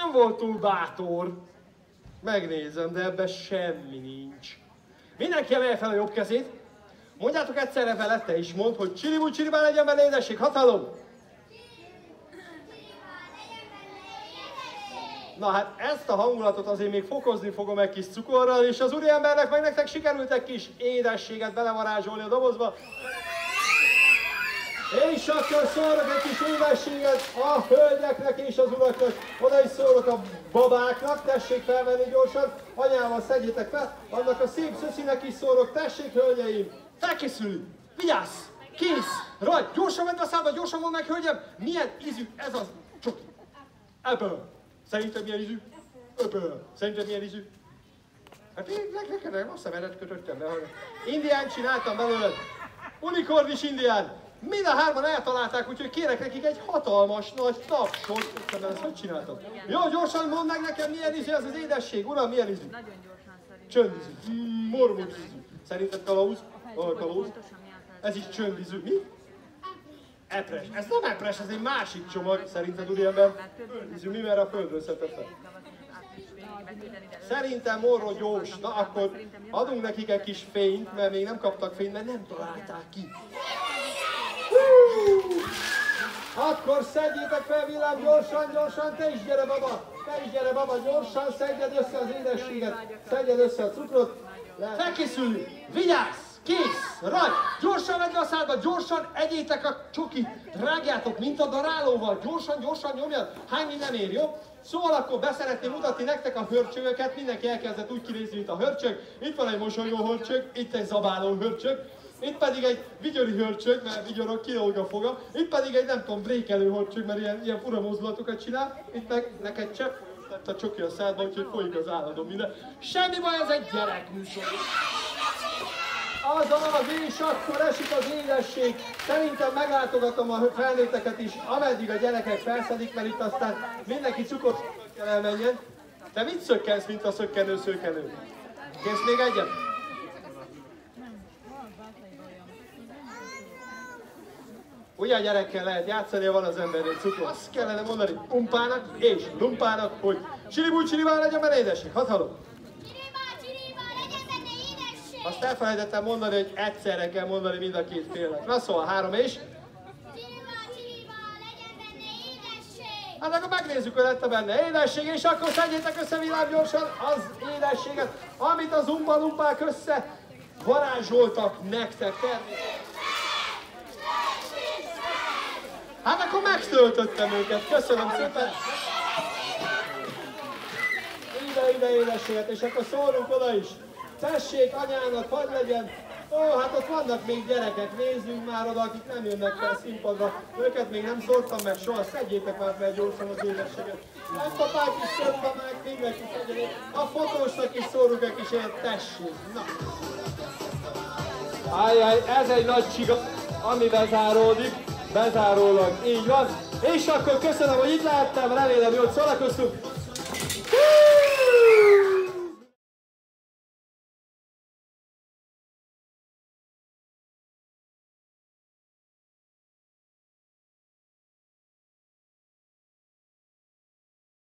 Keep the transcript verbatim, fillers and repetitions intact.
nem volt túl bátor. Megnézem, de ebben semmi nincs. Mindenki emelje fel a jobb kezét. Mondjátok egyszerre vele, te is mondd, hogy csiribú csiribá legyen benne édesség. Hatalom! Na hát ezt a hangulatot azért még fokozni fogom egy kis cukorral, és az úriembernek meg nektek sikerült egy kis édességet belevarázsolni a dobozba. És akkor szórok egy kis édességet a hölgyeknek és az uraknak. Oda is szórok a babáknak, tessék felvenni gyorsan. Anyával szedjétek fel, annak a szép szöszinek is szórok, tessék hölgyeim. Felkészülünk, vigyázz, kész, rajt, gyorsan vedd a számba, gyorsan mondd meg hölgyem, milyen ízű ez az csoki. Ebből. Szerinted milyen ízű? Öpöl. Szerinted milyen ízű? Hát én neked nem, azt szemedet kötöttem be. Indián csináltam belőle. Unikornis indián. Mind a hárman eltalálták, úgyhogy kérek nekik egy hatalmas nagy tapsot. Ezt hogy csináltam? Jó, gyorsan mondd meg nekem, milyen ízű ez az édesség. Uram, milyen ízű? Nagyon gyorsan szerintem. Csöndízű. Mm, mormos ízű. Szerinted kalauz? Ahol kalauz? Ez is csöndízű. Mi? Epres. Ez nem epres, ez egy másik csomag, szerinted úriember? Ízű mi, mert a földről szedte fel. Szerintem morró gyors. Na akkor adunk nekik egy kis fényt, mert még nem kaptak fényt, mert nem találták ki. Hú! Akkor szedjétek fel villám gyorsan, gyorsan, te is gyere baba! Te is gyere baba, gyorsan szedjed össze az édességet, szedjed össze a cukrot. Felkészülünk! Vigyázz! Kész! Rajt! Gyorsan vedd a szádba, gyorsan egyétek a csokit! Rágjátok, mint a darálóval! Gyorsan, gyorsan nyomjad! Hány nem ér, jó? Szóval akkor beszeretném mutatni nektek a hörcsögöket, mindenki elkezdett úgy kinézni, mint a hörcsög. Itt van egy mosolygó hörcsög, itt egy zabáló hörcsög, itt pedig egy vigyori hörcsög, mert vigyorok, kilóg a foga, itt pedig egy nem tudom, brékelő hörcsög, mert ilyen, ilyen fura mozdulatokat csinál, itt meg neked csepp, lett a csoki a szádba, úgyhogy folyik az álladom minden. Semmi baj, ez egy gyerekműsor. Az az, és akkor esik az édesség. Szerintem meglátogatom a felnőtteket is, ameddig a gyerekek felszedik, mert itt aztán mindenki cukort kell elmenjen. Te mit szökkensz, mint a szökkenő szökkenő? Kész még egyet? Ugye a gyerekkel lehet játszani, ha van az embernél cukor. Azt kellene mondani umpának és lumpának, hogy csiribú csiribá legyen benne édesség. Hadd hallom! Azt elfelejtettem mondani, hogy egyszerre kell mondani mind a két félnek. Na szóval három és? Csiribá, csiribá, legyen benne édesség! Hát akkor megnézzük, hogy lett benne édesség, és akkor szedjétek össze világ gyorsan az édességet, amit az umpa-lumpák össze varázsoltak nektek. Hát akkor megtöltöttem őket, köszönöm szépen! Ide, ide édességet, és akkor szólunk oda is. Tessék anyának, hadd legyen! Ó, hát ott vannak még gyerekek, nézzünk már oda, akik nem jönnek fel a színpadra. Őket még nem szórtam meg soha, szedjétek már fel gyorsan az édességet. Nagypapák is, nagypapák, mindenki szedjék. A fotósnak is szórunk egy kis élet, tessék! Na! Ajjaj, ez egy nagy csiga, ami bezáródik, bezárólag, így van. És akkor köszönöm, hogy itt láttam, remélem jól szórakoztunk.